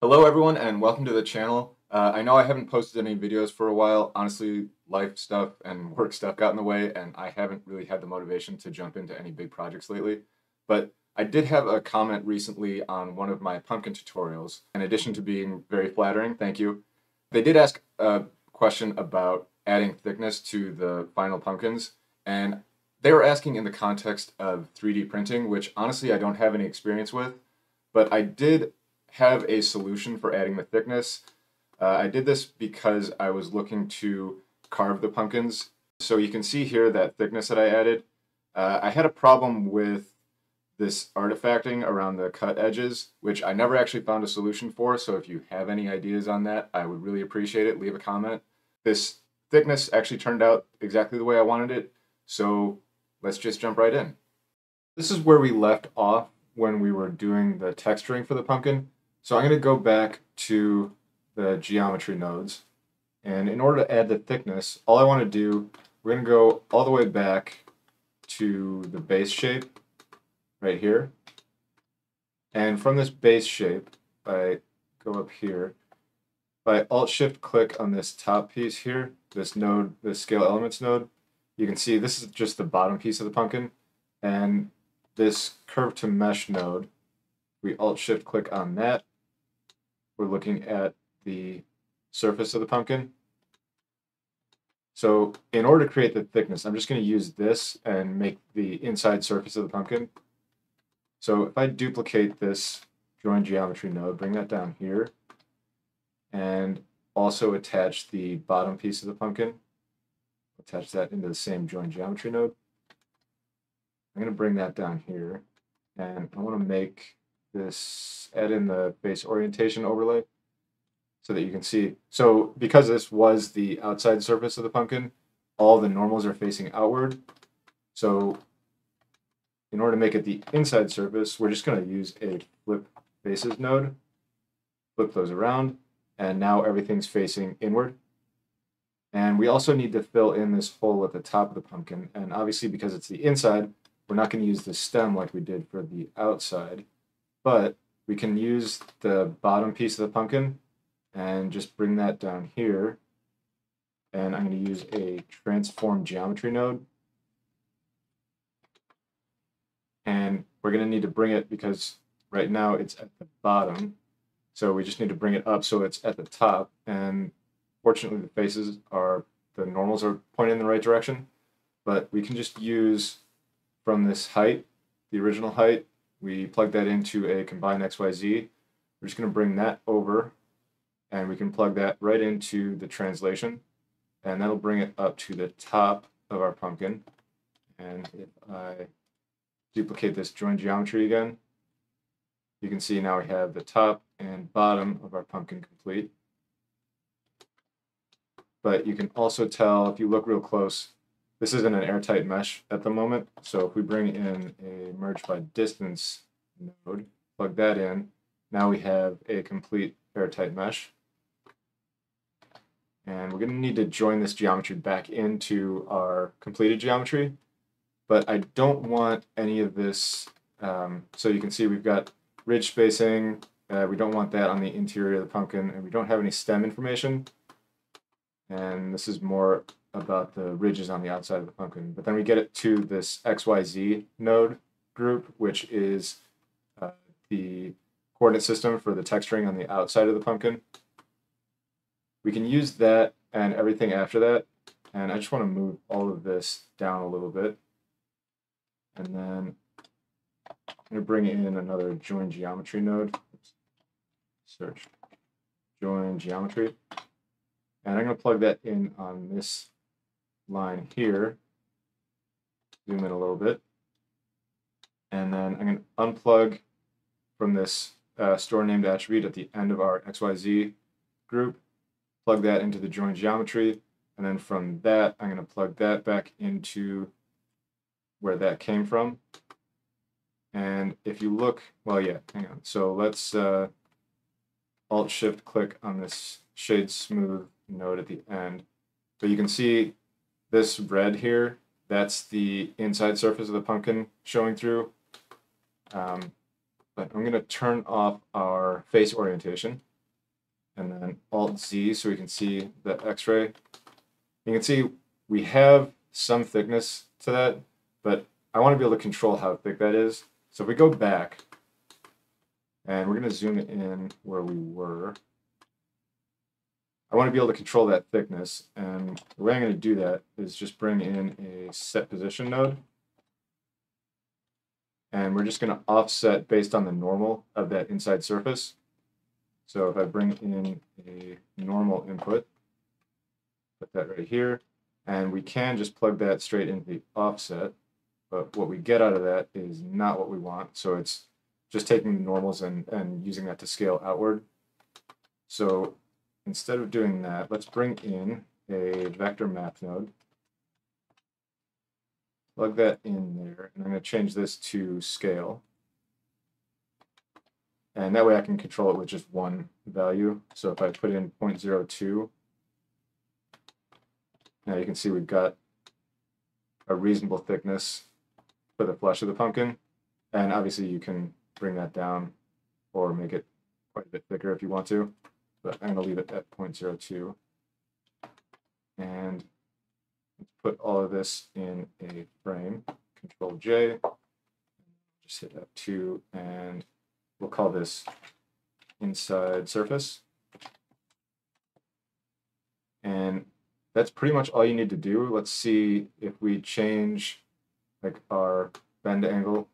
Hello everyone and welcome to the channel. I know I haven't posted any videos for a while. Honestly, life stuff and work stuff got in the way and I haven't really had the motivation to jump into any big projects lately. But I did have a comment recently on one of my pumpkin tutorials. In addition to being very flattering, thank you. They did ask a question about adding thickness to the final pumpkins, and they were asking in the context of 3D printing, which honestly I don't have any experience with, but I did have a solution for adding the thickness. I did this because I was looking to carve the pumpkins. So you can see here that thickness that I added. I had a problem with this artifacting around the cut edges, which I never actually found a solution for. So if you have any ideas on that, I would really appreciate it. Leave a comment. This thickness actually turned out exactly the way I wanted it. So let's just jump right in. This is where we left off when we were doing the texturing for the pumpkin. So I'm going to go back to the geometry nodes, and in order to add the thickness, all I want to do, we're going to go all the way back to the base shape right here. And from this base shape, if I go up here, if I Alt-Shift-click on this top piece here, this node, this Scale Elements node, you can see this is just the bottom piece of the pumpkin, and this Curve to Mesh node, we Alt-Shift-click on that, we're looking at the surface of the pumpkin. So in order to create the thickness, I'm just going to use this and make the inside surface of the pumpkin. So if I duplicate this join geometry node, bring that down here, and also attach the bottom piece of the pumpkin, attach that into the same join geometry node. I'm going to bring that down here, and I want to make this, add in the base orientation overlay so that you can see. So because this was the outside surface of the pumpkin, all the normals are facing outward. So in order to make it the inside surface, we're just going to use a flip faces node, flip those around, and now everything's facing inward. And we also need to fill in this hole at the top of the pumpkin. And obviously because it's the inside, we're not going to use the stem like we did for the outside. But we can use the bottom piece of the pumpkin and just bring that down here. And I'm going to use a transform geometry node. And we're going to need to bring it because right now it's at the bottom. So we just need to bring it up so it's at the top. And fortunately the faces are, the normals are pointing in the right direction. But we can just use from this height, the original height, we plug that into a combine XYZ. We're just going to bring that over, and we can plug that right into the translation, and that'll bring it up to the top of our pumpkin. And if I duplicate this join geometry again, you can see now we have the top and bottom of our pumpkin complete. But you can also tell, if you look real close, this isn't an airtight mesh at the moment, so if we bring in a merge by distance node, plug that in, now we have a complete airtight mesh. And we're going to need to join this geometry back into our completed geometry, but I don't want any of this, so you can see we've got ridge spacing, we don't want that on the interior of the pumpkin, and we don't have any stem information. And this is more about the ridges on the outside of the pumpkin. But then we get it to this XYZ node group, which is the coordinate system for the texturing on the outside of the pumpkin. We can use that and everything after that. And I just want to move all of this down a little bit. And then I'm going to bring in another join geometry node. Search join geometry. And I'm going to plug that in on this line here, zoom in a little bit, and then I'm going to unplug from this store named attribute at the end of our XYZ group, plug that into the join geometry, and then from that I'm going to plug that back into where that came from. And if you look, well, yeah, hang on. So let's Alt-Shift-click on this Shade Smooth node at the end. But you can see this red here, that's the inside surface of the pumpkin showing through. But I'm going to turn off our face orientation. and then Alt-Z so we can see the X-ray. You can see we have some thickness to that, but I want to be able to control how thick that is. So if we go back, and we're going to zoom in where we were, I want to be able to control that thickness, and the way I'm going to do that is just bring in a set position node, and we're just going to offset based on the normal of that inside surface. So if I bring in a normal input, put that right here, and we can just plug that straight into the offset, but what we get out of that is not what we want. So it's just taking the normals and using that to scale outward. So instead of doing that, let's bring in a vector map node, plug that in there, and I'm going to change this to scale. And that way I can control it with just one value. So if I put in 0.02, now you can see we've got a reasonable thickness for the flesh of the pumpkin. And obviously you can bring that down or make it quite a bit thicker if you want to. But I'm going to leave it at 0.02. And let's put all of this in a frame. Control J. Just hit F2, and we'll call this inside surface. And that's pretty much all you need to do. Let's see if we change like our bend angle.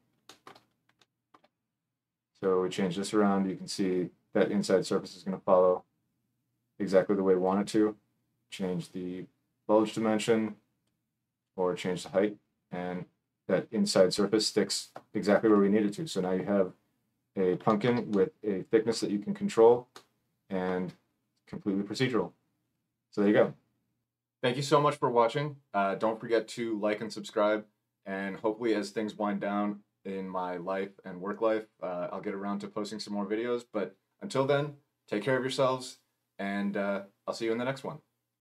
So we change this around, you can see that inside surface is going to follow exactly the way we want it to. Change the bulge dimension or change the height, and that inside surface sticks exactly where we need it to. So now you have a pumpkin with a thickness that you can control and completely procedural. So there you go. Thank you so much for watching. Don't forget to like and subscribe, and hopefully as things wind down in my life and work life, I'll get around to posting some more videos. But until then, take care of yourselves, and I'll see you in the next one.